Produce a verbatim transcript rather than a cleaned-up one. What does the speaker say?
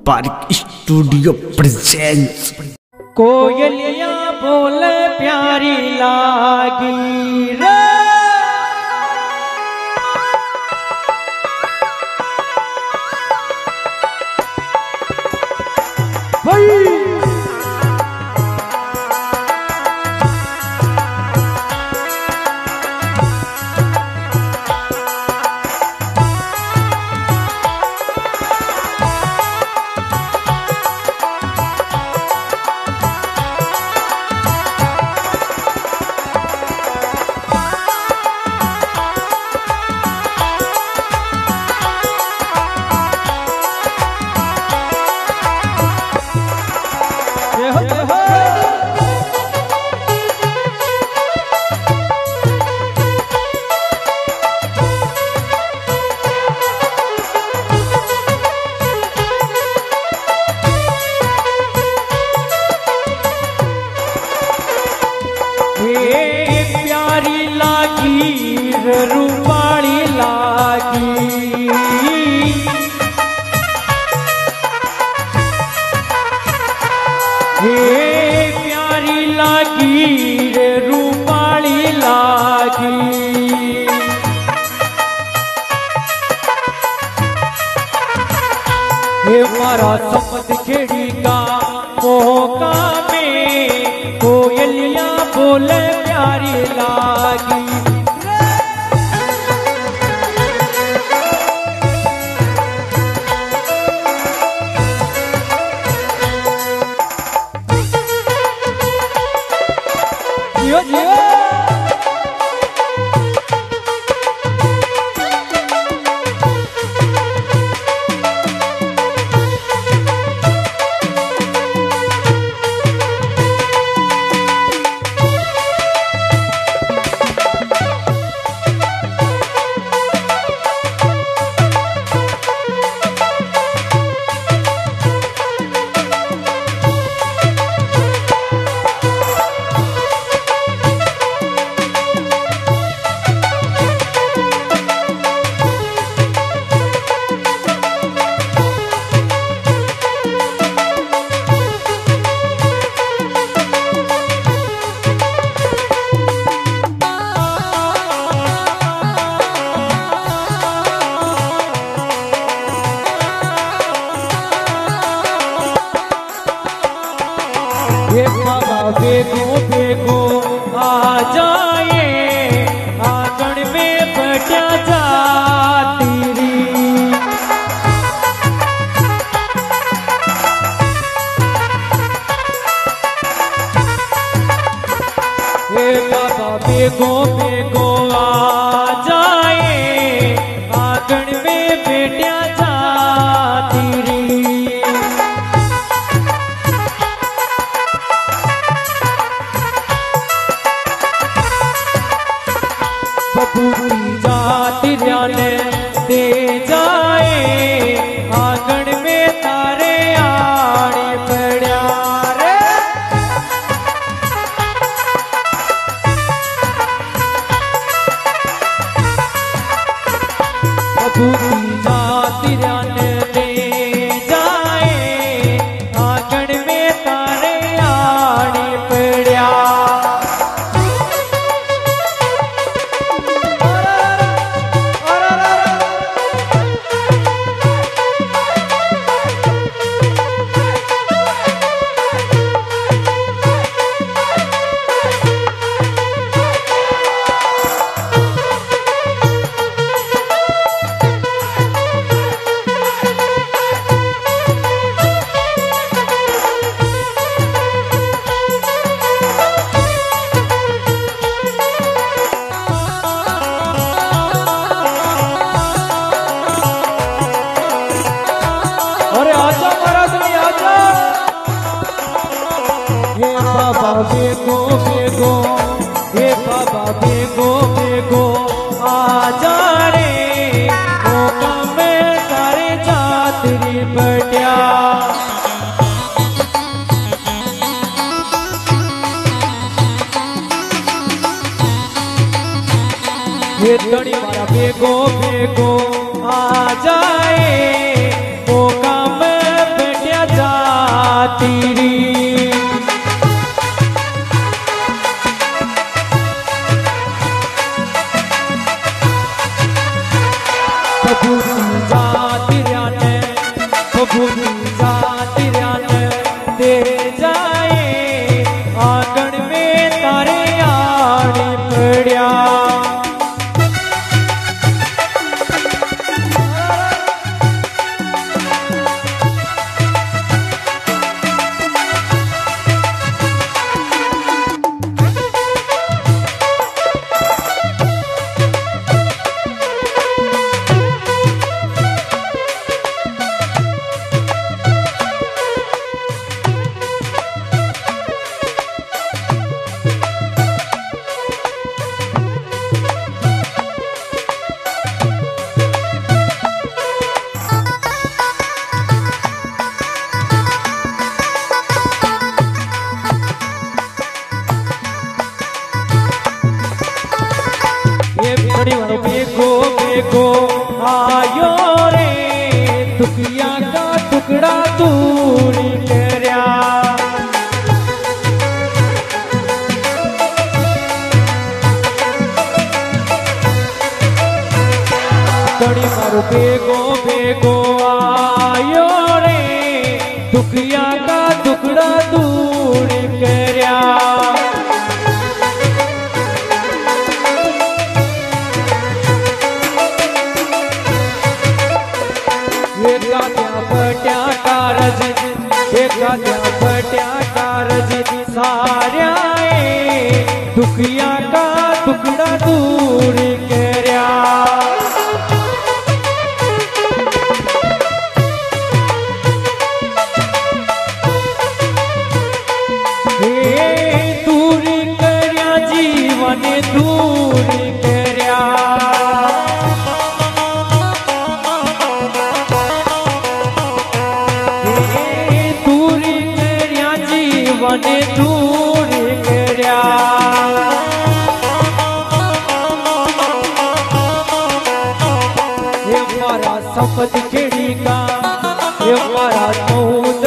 Park studio presents. कोयलिया बोले प्यारी लागी रे, प्यारी लागी रूपाली लागी, हे प्यारी लागी रूपाली लागी, हे मारा समझ खेड़ी का मौका में कोयलिया बोले प्यारी लागी। जियो जियो ये बाबा बेगो बेगो आ जाए, आंगन में बटिया जाती री, ये बाबा बेगो बेगो आ जाए, आंगन में बेटिया जाती री। बबूती जाती जाने दे जाए, आंगन में तारे आने पड़ा रे, बबूती जाती जाने दे जाए, आंगन में तारे आने पड़ा। बाबा बेगो बेगो, हे बाबा बेगो बेगो आ जा रे, मौका में तारे जातरी बटिया। ये तड़ी मारा बेगो बेगो आ जाए, मौका में घड़ी वालों बेगो बेगो आयो रे दुखिया का टुकड़ा दूर करया घड़ी मारो बेगो बेगो आयो रे दुखिया का टुकड़ा दूर करया बट्या कारज एकाद्या बट्या कारज सार्या दुखिया का टुकड़ा दूर करया दूर करया जीवन दूर करया ने दूर करया ये मारा सपत खेड़ी का ये मारा तो